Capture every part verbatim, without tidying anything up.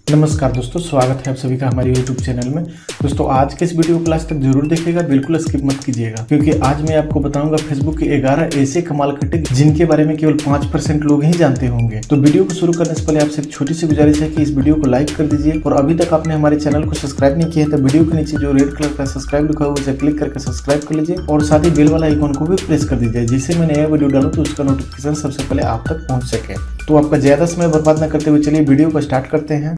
नमस्कार दोस्तों, स्वागत है आप सभी का हमारे यूट्यूब चैनल में। दोस्तों आज के इस वीडियो को लास्ट तक जरूर देखिएगा, बिल्कुल स्किप मत कीजिएगा, क्योंकि आज मैं आपको बताऊंगा फेसबुक के ग्यारह ऐसे कमाल के ट्रिक जिनके बारे में केवल पाँच परसेंट लोग ही जानते होंगे। तो वीडियो को शुरू करने से पहले आपसे एक छोटी सी गुजारिश है कि इस वीडियो को लाइक कर दीजिए और अभी तक आपने हमारे चैनल को सब्सक्राइब नहीं किया है तो वीडियो के नीचे जो रेड कलर का सब्सक्राइब लिखा हुआ है उसे क्लिक करके सब्सक्राइब कर लीजिए और साथ ही बेल वाला आइकॉन को भी प्रेस कर दीजिए, जिससे मैं नया वीडियो डालूं तो उसका नोटिफिकेशन सबसे पहले आप तक पहुंच सके। तो आपका ज्यादा समय बर्बाद न करते हुए चलिए वीडियो को स्टार्ट करते हैं।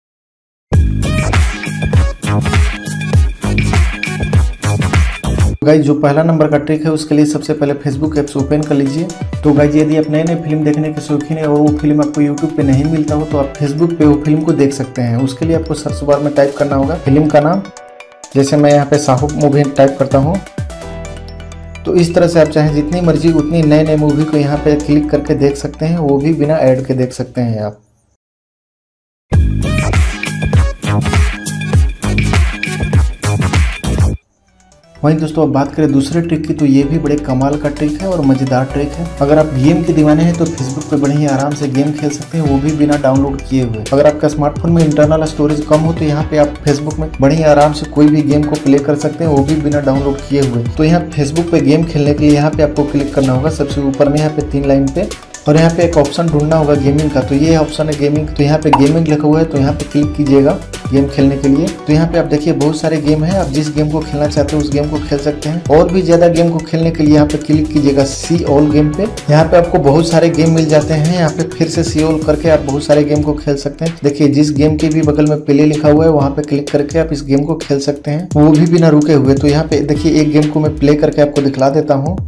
गाइज जो पहला नंबर का ट्रिक है उसके लिए सबसे पहले फेसबुक ऐप्स ओपन कर लीजिए। तो गाइज यदि आप नए नए फिल्म देखने के शौकीन है और वो फिल्म आपको यूट्यूब पे नहीं मिलता हो तो आप फेसबुक पे वो फिल्म को देख सकते हैं। उसके लिए आपको सर्च बार में टाइप करना होगा फिल्म का नाम, जैसे मैं यहाँ पे साहू मूवी टाइप करता हूँ। तो इस तरह से आप चाहें जितनी मर्जी उतनी नए नए मूवी को यहाँ पे क्लिक करके देख सकते हैं, वो भी बिना ऐड के देख सकते हैं आप। वहीं दोस्तों अब बात करें दूसरे ट्रिक की, तो ये भी बड़े कमाल का ट्रिक है और मजेदार ट्रिक है। अगर आप गेम के दीवाने हैं तो फेसबुक पे बड़े ही आराम से गेम खेल सकते हैं, वो भी बिना डाउनलोड किए हुए। अगर आपका स्मार्टफोन में इंटरनल स्टोरेज कम हो तो यहाँ पे आप फेसबुक में बड़े ही आराम से कोई भी गेम को प्ले कर सकते हैं, वो भी बिना डाउनलोड किए हुए। तो यहाँ फेसबुक पे गेम खेलने के लिए यहाँ पे आपको क्लिक करना होगा सबसे ऊपर में, यहाँ पे तीन लाइन पे, और यहाँ पे एक ऑप्शन ढूंढना होगा गेमिंग का। तो ये ऑप्शन है गेमिंग, तो यहाँ पे गेमिंग लिखा हुआ है तो यहाँ पे क्लिक कीजिएगा गेम खेलने के लिए। तो यहाँ पे आप देखिए बहुत सारे गेम हैं, आप जिस गेम को खेलना चाहते हो उस गेम को खेल सकते हैं। और भी ज्यादा गेम को खेलने के लिए यहाँ पे क्लिक कीजिएगा सी ऑल गेम पे। यहाँ पे आपको बहुत सारे गेम मिल जाते हैं, यहाँ पे फिर से सी ऑल करके आप बहुत सारे गेम को खेल सकते हैं। देखिए जिस गेम के भी बगल में प्ले लिखा हुआ है वहाँ पे क्लिक करके आप इस गेम को खेल सकते हैं, वो भी बिना रुके हुए। तो यहाँ पे देखिए एक गेम को मैं प्ले करके आपको दिखला देता हूँ।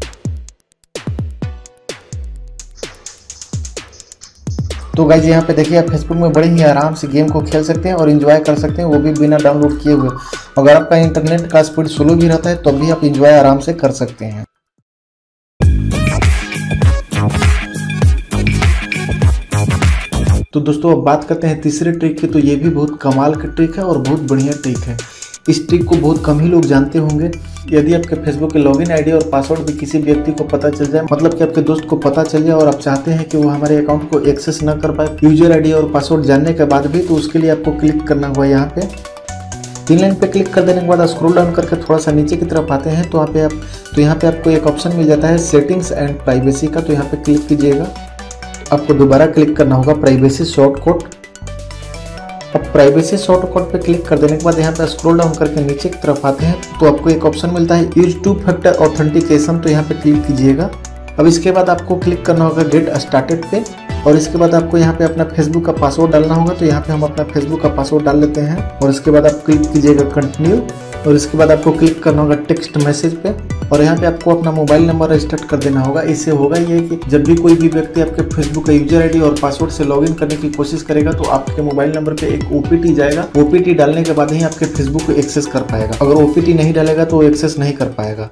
तो गाइज यहाँ पे देखिए आप फेसबुक में बड़े ही आराम से गेम को खेल सकते हैं और एंजॉय कर सकते हैं, वो भी बिना डाउनलोड किए हुए। अगर आपका इंटरनेट का स्पीड स्लो भी रहता है तो भी आप एंजॉय आराम से कर सकते हैं। तो दोस्तों अब बात करते हैं तीसरे ट्रिक की, तो ये भी बहुत कमाल का ट्रिक है और बहुत बढ़िया ट्रिक है। इस ट्रिक को बहुत कम ही लोग जानते होंगे। यदि आपके फेसबुक के लॉगिन आईडी और पासवर्ड भी किसी व्यक्ति को पता चल जाए, मतलब कि आपके दोस्त को पता चल जाए और आप चाहते हैं कि वो हमारे अकाउंट को एक्सेस न कर पाए यूजर आईडी और पासवर्ड जानने के बाद भी, तो उसके लिए आपको क्लिक करना होगा यहाँ पे तीन लाइन पे। क्लिक कर देने के बाद स्क्रॉल डाउन करके थोड़ा सा नीचे की तरफ आते हैं तो यहाँ पे आप तो यहाँ पे आपको एक ऑप्शन मिल जाता है सेटिंग्स एंड प्राइवेसी का। तो यहाँ पे क्लिक कीजिएगा, आपको दोबारा क्लिक करना होगा प्राइवेसी शॉर्टकट। अब प्राइवेसी शॉर्टकट पे क्लिक कर देने के बाद यहाँ पे स्क्रॉल डाउन करके नीचे की तरफ आते हैं तो आपको एक ऑप्शन मिलता है यूज टू फैक्टर ऑथेंटिकेशन। तो यहाँ पे क्लिक कीजिएगा। अब इसके बाद आपको क्लिक करना होगा गेट स्टार्टेड पे, और इसके बाद आपको यहाँ पे अपना फेसबुक का पासवर्ड डालना होगा। तो यहाँ पे हम अपना फेसबुक का पासवर्ड डाल लेते हैं और इसके बाद आप क्लिक कीजिएगा कंटिन्यू, और इसके बाद आपको क्लिक करना होगा टेक्स्ट मैसेज पे, और यहाँ पे आपको अपना मोबाइल नंबर रजिस्टर कर देना होगा। इससे होगा ये कि जब भी कोई भी व्यक्ति आपके फेसबुक का यूजर आईडी और पासवर्ड से लॉगिन करने की कोशिश करेगा तो आपके मोबाइल नंबर पे एक ओपीटी जाएगा। ओपीटी डालने के बाद ही आपके फेसबुक को एक्सेस कर पाएगा, अगर ओपीटी नहीं डालेगा तो एक्सेस नहीं कर पाएगा।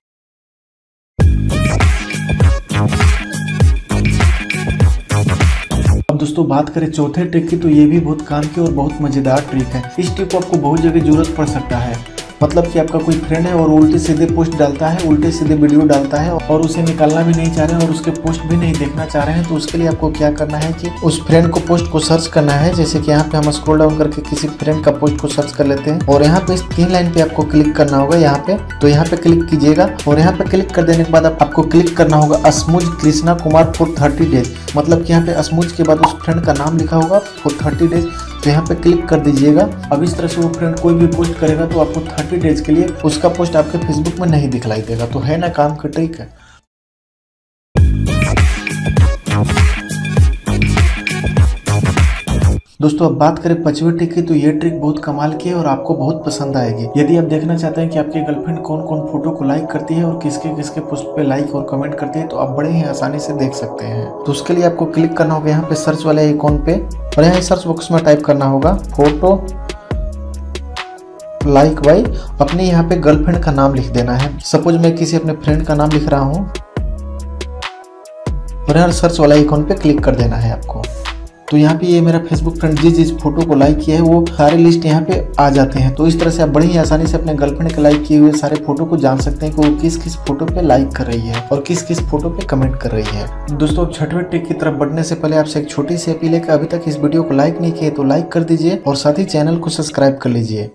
अब दोस्तों बात करें चौथे ट्रिक की, तो ये भी बहुत काम की और बहुत मजेदार ट्रिक है। इस ट्रिक को आपको बहुत जगह जरूरत पड़ सकता है। मतलब कि आपका कोई फ्रेंड है और उल्टे सीधे पोस्ट डालता है, उल्टे सीधे वीडियो डालता है और उसे निकालना भी नहीं चाह रहे हैं और उसके पोस्ट भी नहीं देखना चाह रहे हैं। तो उसके लिए आपको क्या करना है कि उस फ्रेंड को पोस्ट को सर्च करना है। जैसे कि यहाँ पे हम स्क्रॉल डाउन करके किसी फ्रेंड का पोस्ट को सर्च कर लेते हैं और यहाँ पे इस तीन लाइन पे आपको क्लिक करना होगा यहाँ पे। तो यहाँ पे क्लिक कीजिएगा और यहाँ पे क्लिक कर देने के बाद आपको क्लिक करना होगा अस्मुज Krishna Kumar for thirty days. मतलब कि यहाँ पे अस्मुज के बाद उस फ्रेंड का नाम लिखा होगा फॉर थर्टी डेज। तो यहाँ पे क्लिक कर दीजिएगा। अब इस तरह से वो फ्रेंड कोई भी पोस्ट करेगा तो आपको थर्टी डेज के लिए उसका पोस्ट आपके फेसबुक में नहीं दिखलाई देगा। तो है ना काम का ट्रिक है। दोस्तों अब बात करें पांचवें ट्रिक की, तो ये ट्रिक बहुत कमाल की है और आपको बहुत पसंद आएगी। यदि आप देखना चाहते हैं कि आपकी गर्लफ्रेंड कौन कौन फोटो को लाइक करती है और किसके किसके पोस्ट पे लाइक और कमेंट करती है, तो आप बड़े ही आसानी से देख सकते हैं। तो उसके लिए आपको क्लिक करना होगा यहाँ पे सर्च वाले आइकॉन पे, और यहाँ सर्च बॉक्स में टाइप करना होगा फोटो लाइक बाई, अपने यहाँ पे गर्लफ्रेंड का नाम लिख देना है। सपोज मैं किसी अपने फ्रेंड का नाम लिख रहा हूँ और यहाँ सर्च वाला आइकॉन पे क्लिक कर देना है आपको। तो यहाँ पे ये मेरा फेसबुक फ्रेंड जिस जिस फोटो को लाइक किया है वो सारे लिस्ट यहाँ पे आ जाते हैं। तो इस तरह से आप बड़ी ही आसानी से अपने गर्लफ्रेंड के लाइक किए हुए सारे फोटो को जान सकते हैं कि वो किस किस फोटो पे लाइक कर रही है और किस किस फोटो पे कमेंट कर रही है। दोस्तों, छठवें ट्रिक की तरफ बढ़ने से पहले आपसे एक छोटी सी अपील है कि अभी तक इस वीडियो को लाइक नहीं किए तो लाइक कर दीजिए और साथ ही चैनल को सब्सक्राइब कर लीजिए।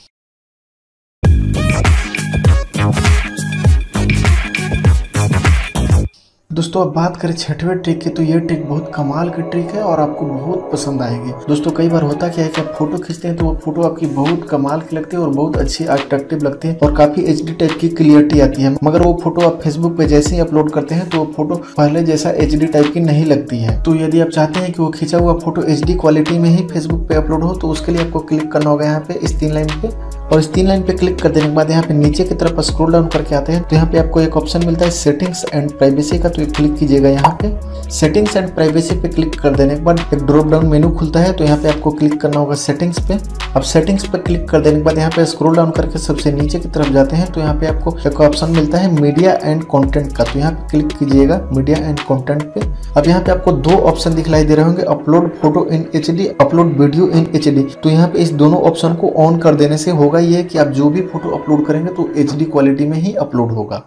दोस्तों, अब बात करें छठवें ट्रिक की तो ये ट्रिक बहुत कमाल की ट्रिक है और आपको बहुत पसंद आएगी। दोस्तों, कई बार होता क्या है कि आप फोटो खींचते हैं तो वो फोटो आपकी बहुत कमाल की लगती है और बहुत अच्छी अट्रैक्टिव लगती है और काफी एचडी टाइप की क्लियरिटी आती है, मगर वो फोटो आप फेसबुक पे जैसे ही अपलोड करते हैं तो वो फोटो पहले जैसा एचडी टाइप की नहीं लगती है। तो यदि आप चाहते हैं कि वो खींचा हुआ फोटो एचडी क्वालिटी में ही फेसबुक पे अपलोड हो तो उसके लिए आपको क्लिक करना होगा यहाँ पे इस तीन लाइन पे, और इस तीन लाइन पे क्लिक कर देने के बाद यहाँ पे नीचे की तरफ स्क्रॉल डाउन करके आते हैं तो यहाँ पे आपको एक ऑप्शन मिलता है सेटिंग्स एंड प्राइवेसी का, तो क्लिक कीजिएगा। यहाँ पे सेटिंग्स एंड प्राइवेसी पे क्लिक कर देने के बाद एक ड्रॉप डाउन मेनू खुलता है तो यहाँ पे आपको क्लिक करना होगा सेटिंग्स पे। अब सेटिंग्स पे क्लिक कर देने के बाद यहाँ पे स्क्रॉल डाउन करके सबसे नीचे की तरफ जाते हैं तो यहाँ पे आपको एक ऑप्शन मिलता है मीडिया एंड कंटेंट का, तो यहाँ पे क्लिक कीजिएगा मीडिया एंड कंटेंट पे। अब यहाँ पे आपको दो ऑप्शन दिखलाई दे रहे होंगे, upload photo in H D, upload video in H D. तो यहाँ पे इस दोनों ऑप्शन को ऑन कर देने से होगा ये कि आप जो भी फोटो अपलोड करेंगे तो एच डी क्वालिटी में ही अपलोड होगा।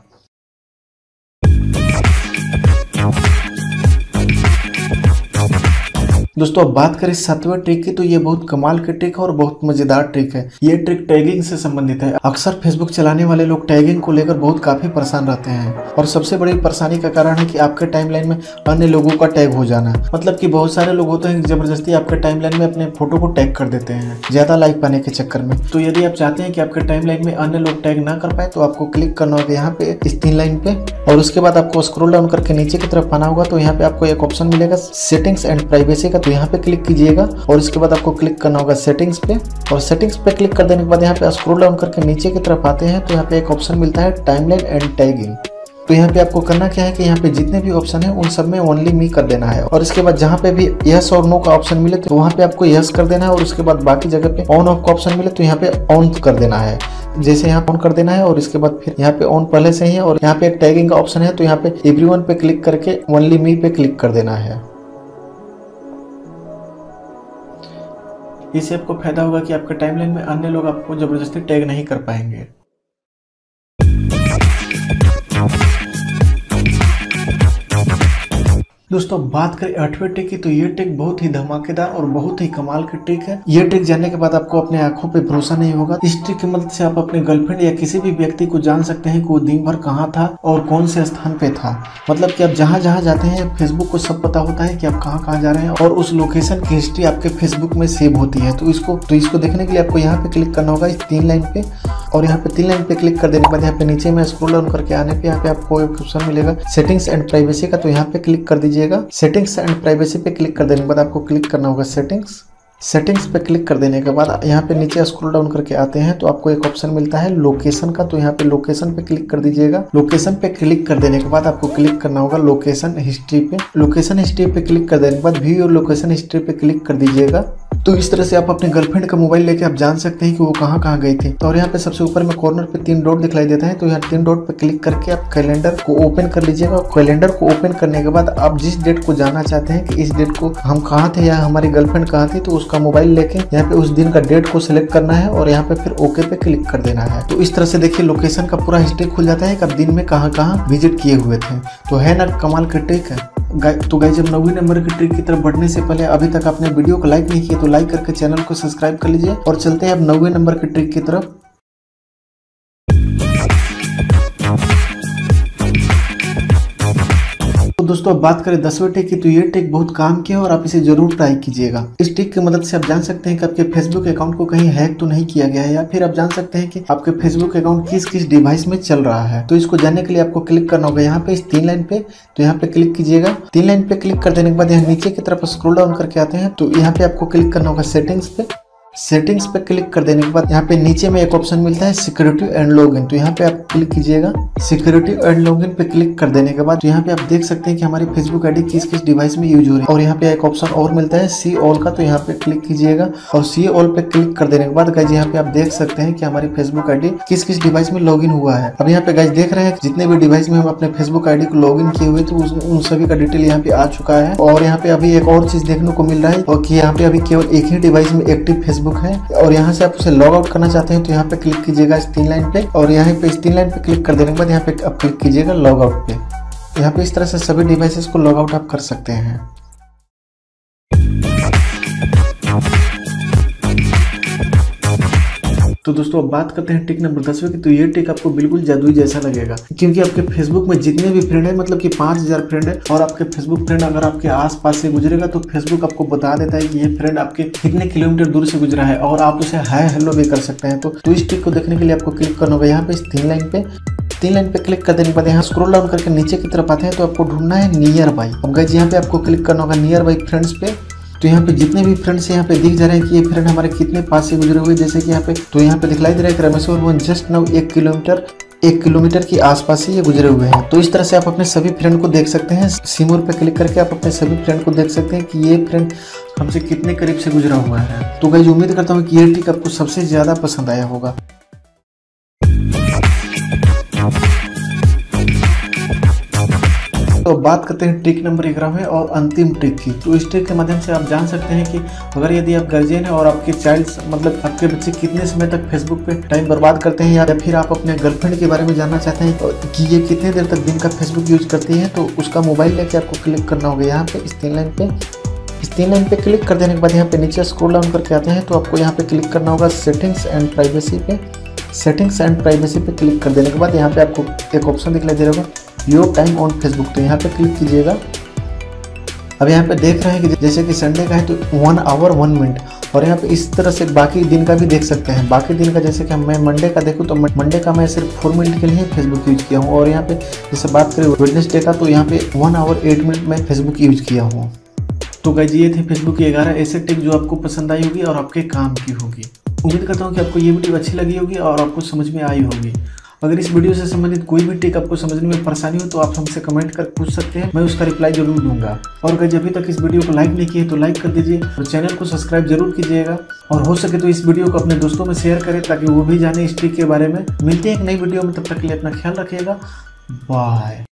दोस्तों, अब बात करें सातवें ट्रिक की तो ये बहुत कमाल की ट्रिक है और बहुत मजेदार ट्रिक है। ये ट्रिक टैगिंग से संबंधित है। अक्सर फेसबुक चलाने वाले लोग टैगिंग को लेकर बहुत काफी परेशान रहते हैं और सबसे बड़ी परेशानी का कारण है कि आपके टाइमलाइन में अन्य लोगों का टैग हो जाना। मतलब कि बहुत सारे लोग होते हैं जबरदस्ती आपके टाइमलाइन में अपने फोटो को टैग कर देते हैं ज्यादा लाइक पाने के चक्कर में। तो यदि आप चाहते हैं कि आपके टाइमलाइन में अन्य लोग टैग ना कर पाए तो आपको क्लिक करना होगा यहाँ पे इस तीन लाइन पे, और उसके बाद आपको स्क्रॉल डाउन करके नीचे की तरफ आना होगा तो यहाँ पे आपको एक ऑप्शन मिलेगा सेटिंग्स एंड प्राइवेसी का, तो यहाँ पे क्लिक कीजिएगा और इसके बाद आपको क्लिक करना होगा सेटिंग्स पे, और सेटिंग्स पे क्लिक कर देने के बाद यहाँ पे स्क्रॉल डाउन करके नीचे की तरफ आते हैं तो यहाँ पे एक ऑप्शन मिलता है टाइमलाइन एंड टैगिंग। तो यहाँ पे आपको करना क्या है कि यहाँ पे जितने भी ऑप्शन है उन सब में ओनली मी कर देना है, और इसके बाद जहाँ पे भी यस और नो का ऑप्शन मिले तो वहाँ पे आपको यस कर देना है, और उसके बाद बाकी जगह पे ऑन ऑफ का ऑप्शन मिले तो यहाँ पे ऑन कर देना है। जैसे यहाँ ऑन कर देना है और इसके बाद फिर यहाँ पे ऑन पहले से ही है और यहाँ पे एक टैगिंग का ऑप्शन है तो यहाँ पे एवरीवन पे क्लिक करके ओनली मी पे क्लिक कर देना है। इससे आपको फायदा होगा कि आपके टाइमलाइन में अन्य लोग आपको जबरदस्ती टैग नहीं कर पाएंगे। दोस्तों, बात करें आठवें ट्रिक की तो ये ट्रिक बहुत ही धमाकेदार और बहुत ही कमाल की ट्रिक है। ये ट्रिक जानने के बाद आपको अपने आंखों पे भरोसा नहीं होगा। इस ट्रिक की मदद से आप अपने गर्लफ्रेंड या किसी भी व्यक्ति को जान सकते हैं कि वो दिन भर कहाँ था और कौन से स्थान पे था। मतलब कि आप जहाँ जहाँ जाते हैं फेसबुक को सब पता होता है कि आप कहाँ कहाँ जा रहे हैं और उस लोकेशन की हिस्ट्री आपके फेसबुक में सेव होती है। तो इसको तो इसको देखने के लिए आपको यहाँ पे क्लिक करना होगा इस तीन लाइन पे, और यहाँ पे तीन लाइन पे क्लिक कर देने के बाद यहाँ पे नीचे में स्क्रॉल डाउन करके आने पे यहाँ पे आपको एक ऑप्शन मिलेगा सेटिंग्स एंड प्राइवेसी का, तो यहाँ पे क्लिक कर दीजिएगा। सेटिंग्स एंड प्राइवेसी पे क्लिक कर देने के बाद आपको क्लिक करना होगा सेटिंग्स। सेटिंग्स पे क्लिक कर देने के बाद यहाँ पे नीचे स्क्रॉल डाउन करके आते हैं तो आपको एक ऑप्शन मिलता है लोकेशन का, तो यहाँ पे लोकेशन पे क्लिक कर दीजिएगा। लोकेशन पे क्लिक कर देने के बाद आपको क्लिक करना होगा लोकेशन हिस्ट्री पे। लोकेशन हिस्ट्री पे क्लिक कर देने के बाद व्यू योर लोकेशन हिस्ट्री पे क्लिक कर दीजिएगा। तो इस तरह से आप अपने गर्लफ्रेंड का मोबाइल लेके आप जान सकते हैं कि वो कहाँ कहाँ गई थी। और यहाँ पे सबसे ऊपर में कॉर्नर पे तीन डॉट दिखलाई देता है तो यहाँ तीन डॉट पे क्लिक करके आप कैलेंडर को ओपन कर लीजिएगा। कैलेंडर को ओपन करने के बाद आप जिस डेट को जानना चाहते हैं कि इस डेट को हम कहाँ थे या हमारी गर्लफ्रेंड कहाँ थी, तो उसका मोबाइल लेके यहाँ पे उस दिन का डेट को सिलेक्ट करना है और यहाँ पे फिर ओके पे क्लिक कर देना है। तो इस तरह से देखिए लोकेशन का पूरा हिस्ट्री खुल जाता है कि आप दिन में कहाँ कहाँ विजिट किए हुए थे। तो है ना कमाल की ट्रिक है। तो गाइस, जब नौवीं नंबर की ट्रिक की तरफ बढ़ने से पहले अभी तक आपने वीडियो को लाइक नहीं किया तो लाइक करके चैनल को सब्सक्राइब कर लीजिए और चलते हैं अब नौवीं नंबर की ट्रिक की तरफ। तो दोस्तों, अब बात करें दसवें ट्रिक की तो ये ट्रिक बहुत काम की है और आप इसे जरूर ट्राई कीजिएगा। इस ट्रिक की मदद से आप जान सकते हैं कि आपके फेसबुक अकाउंट को कहीं हैक तो नहीं किया गया है, या फिर आप जान सकते हैं कि आपके फेसबुक अकाउंट किस किस डिवाइस में चल रहा है। तो इसको जानने के लिए आपको क्लिक करना होगा यहाँ पे इस तीन लाइन पे, तो यहाँ पे क्लिक कीजिएगा। तीन लाइन पे क्लिक कर देने के बाद यहाँ नीचे की तरफ स्क्रॉल डाउन करके आते हैं तो यहाँ पे आपको क्लिक करना होगा सेटिंग्स पे। सेटिंग्स पे क्लिक कर देने के बाद यहाँ पे नीचे में एक ऑप्शन मिलता है सिक्योरिटी एंड लॉगिन, तो यहाँ पे आप क्लिक कीजिएगा। सिक्योरिटी एंड लॉगिन पे क्लिक कर देने के बाद तो यहाँ पे आप देख सकते हैं कि हमारी फेसबुक आईडी किस किस डिवाइस में यूज हो रही है। और यहाँ पे एक ऑप्शन और मिलता है सी ऑल का, तो यहाँ पे क्लिक कीजिएगा और सी ऑल पे क्लिक कर देने के बाद गाइज यहाँ पे आप देख सकते हैं कि हमारी फेसबुक आईडी किस किस डिवाइस में लॉगिन हुआ है। अब यहाँ पे गाइज देख रहे हैं जितने भी डिवाइस में हम अपने फेसबुक आईडी को लॉगिन किए हुए थे उन सभी का डिटेल यहाँ पे आ चुका है। और यहाँ पे अभी एक और चीज देखने को मिल रहा है और कि यहाँ पे अभी केवल एक ही डिवाइस में एक्टिव फेसबुक है। और यहाँ से आप उसे लॉग आउट करना चाहते हैं तो यहाँ पे क्लिक कीजिएगा इस तीन लाइन पे, और यहाँ पे इस तीन लाइन पे क्लिक कर देने के बाद यहाँ पे आप क्लिक कीजिएगा लॉग आउट पे। यहाँ पे इस तरह से सभी डिवाइसेस को लॉग आउट आप कर सकते हैं। तो दोस्तों अब बात करते हैं टिक नंबर दसवें की। तो ये टिक आपको बिल्कुल जादुई जैसा लगेगा, क्योंकि आपके फेसबुक में जितने भी फ्रेंड है, मतलब कि पाँच हजार फ्रेंड है, और आपके फेसबुक फ्रेंड अगर आपके आसपास से गुजरेगा तो फेसबुक आपको बता देता है कि ये फ्रेंड आपके कितने किलोमीटर दूर से गुजरा है, और आप उसे हाय हेलो भी कर सकते हैं। तो, तो इस टिक को देखने के लिए आपको क्लिक करना होगा यहाँ पे इस तीन लाइन पे। तीन लाइन पे क्लिक कर देने के बाद यहाँ स्क्रॉल डाउन करके नीचे की तरफ आते हैं तो आपको ढूंढना है नियर बाई। अब गाइस यहाँ पे आपको क्लिक करना होगा नियर बाई फ्रेंड्स पे। तो यहाँ पे जितने भी फ्रेंड्स यहाँ पे दिख जा रहे हैं कि ये फ्रेंड हमारे कितने पास से गुजरे हुए, जैसे कि यहाँ पे तो यहाँ पे दिखलाई दे रहा है कि रमेश्वर मोहन जस्ट नाउ एक किलोमीटर एक किलोमीटर की आसपास से ये गुजरे हुए हैं। तो इस तरह से आप अपने सभी फ्रेंड को देख सकते हैं। सिमोर पे क्लिक करके आप अपने सभी फ्रेंड को देख सकते हैं कि ये फ्रेंड हमसे कितने करीब से गुजरा हुआ है। तो गाइस उम्मीद करता हूँ कि ये टिक आपको सबसे ज्यादा पसंद आया होगा। तो बात करते हैं ट्रिक नंबर ग्यारह और अंतिम ट्रिक की। तो इस ट्रिक के माध्यम से आप जान सकते हैं कि अगर यदि आप गार्जियन है और आपके चाइल्ड मतलब आपके बच्चे कितने समय तक फेसबुक पे टाइम बर्बाद करते हैं, या फिर आप अपने गर्लफ्रेंड के बारे में जानना चाहते हैं कि ये कितने देर तक दिन का फेसबुक यूज करती है, तो उसका मोबाइल लेके आपको क्लिक करना होगा यहाँ पे इस तीन लाइन पे। इस तीन लाइन पे क्लिक कर देने के बाद यहाँ पे नीचे स्क्रॉल डाउन करके आते हैं तो आपको यहाँ पे क्लिक करना होगा सेटिंग्स एंड प्राइवेसी पे। सेटिंग्स एंड प्राइवेसी पे क्लिक कर देने के बाद यहाँ पे आपको एक ऑप्शन दिखलाई दे रहा होगा योर टाइम ऑन फेसबुक, तो यहाँ पे क्लिक कीजिएगा। अब यहाँ पे देख रहे हैं कि जैसे कि संडे का है तो वन आवर वन मिनट, और यहाँ पे इस तरह से बाकी दिन का भी देख सकते हैं। बाकी दिन का जैसे कि मैं मंडे का देखूँ तो मंडे का मैं सिर्फ फोर मिनट के लिए फेसबुक यूज किया हूँ, और यहाँ पे जैसे बात करें वेडनेसडे का तो यहाँ पे वन आवर एट मिनट में फेसबुक यूज किया हूँ। तो गाइस ये थे फेसबुक की ग्यारह ऐसे टिप जो आपको पसंद आई होगी और आपके काम की होगी। उम्मीद करता हूँ कि आपको ये वीडियो अच्छी लगी होगी और आपको समझ में आई होगी। अगर इस वीडियो से संबंधित कोई भी टिक आपको समझने में परेशानी हो तो आप हमसे कमेंट कर पूछ सकते हैं, मैं उसका रिप्लाई जरूर दूंगा। और अगर अभी तक इस वीडियो को लाइक नहीं किए तो लाइक कर दीजिए और चैनल को सब्सक्राइब जरूर कीजिएगा, और हो सके तो इस वीडियो को अपने दोस्तों में शेयर करें ताकि वो भी जाने इस टिक के बारे में। मिलते हैं एक नई वीडियो में, तब तक के लिए अपना ख्याल रखिएगा। बाय।